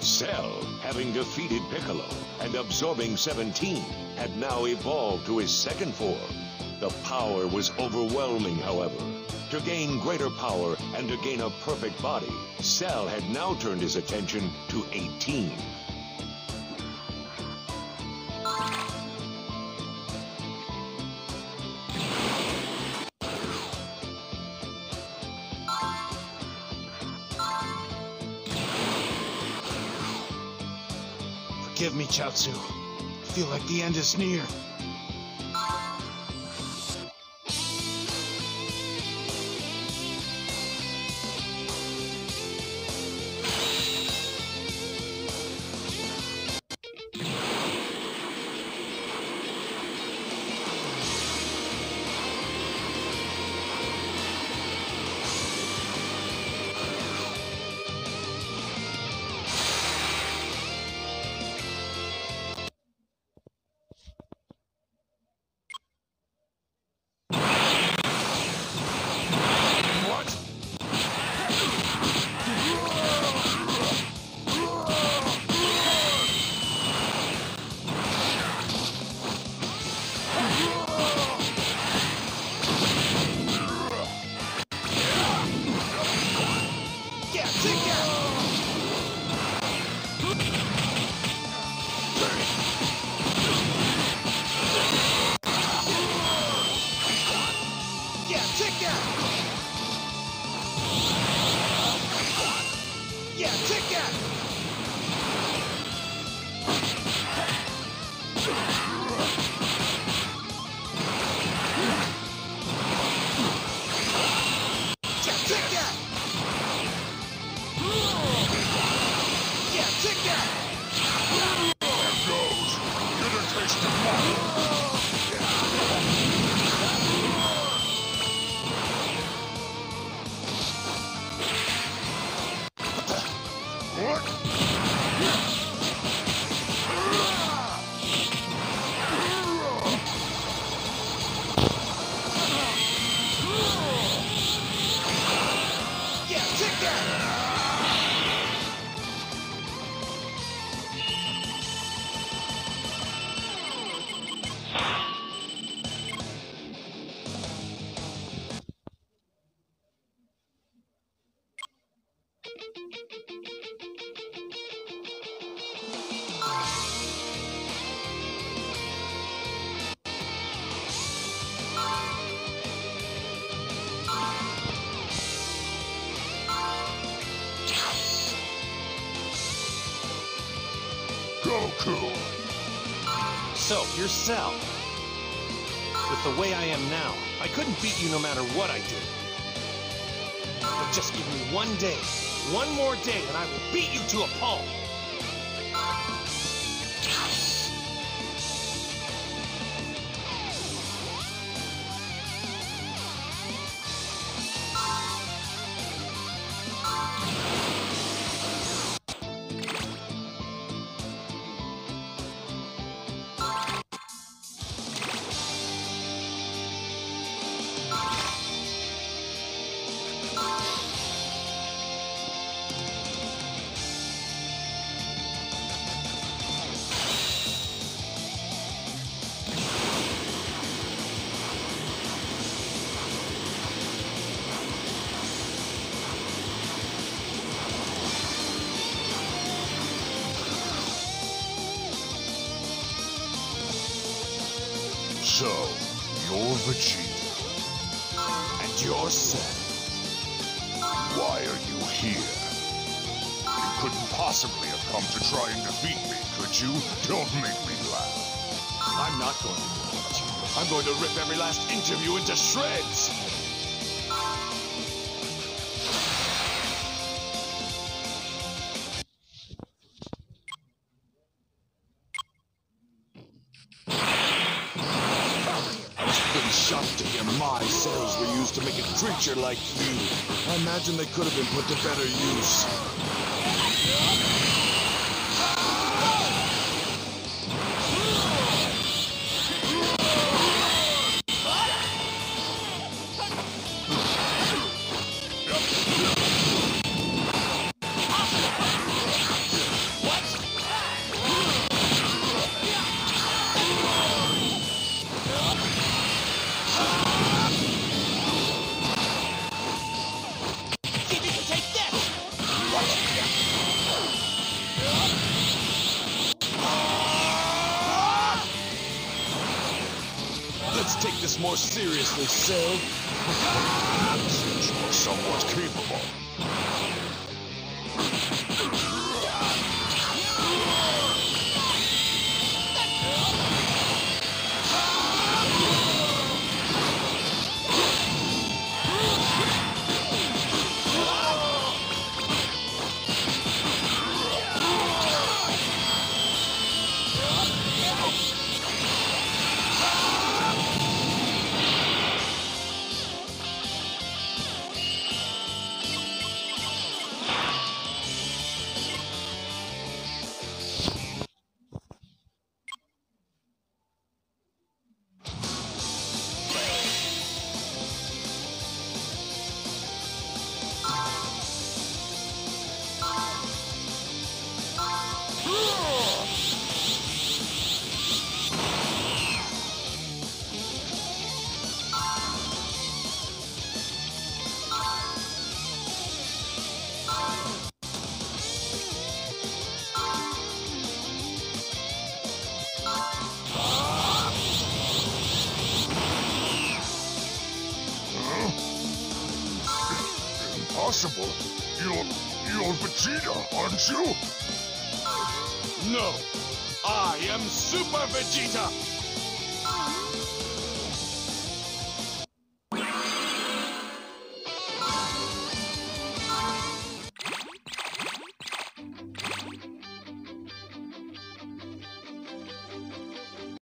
Cell, having defeated Piccolo and absorbing 17, had now evolved to his second form. The power was overwhelming, however. To gain greater power and to gain a perfect body, Cell had now turned his attention to 18. Forgive me, Chaozu. I feel like the end is near. Goku! So, you're Cell. With the way I am now, I couldn't beat you no matter what I did. But just give me one day, one more day, and I will beat you to a pulp. So, you're Vegeta. And you're Cell. Why are you here? You couldn't possibly have come to try and defeat me, could you? Don't make me laugh. I'm not going to defeat you. I'm going to rip every last inch of you into shreds. Shocked to hear my cells were used to make a creature like you. I imagine they could have been put to better use. this more seriously, Cell. Seems you are somewhat capable. Impossible. You're Vegeta, aren't you? No, I am Super Vegeta!